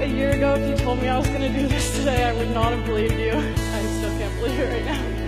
a year ago, if you told me I was going to do this today, I would not have believed you. I still can't believe it right now.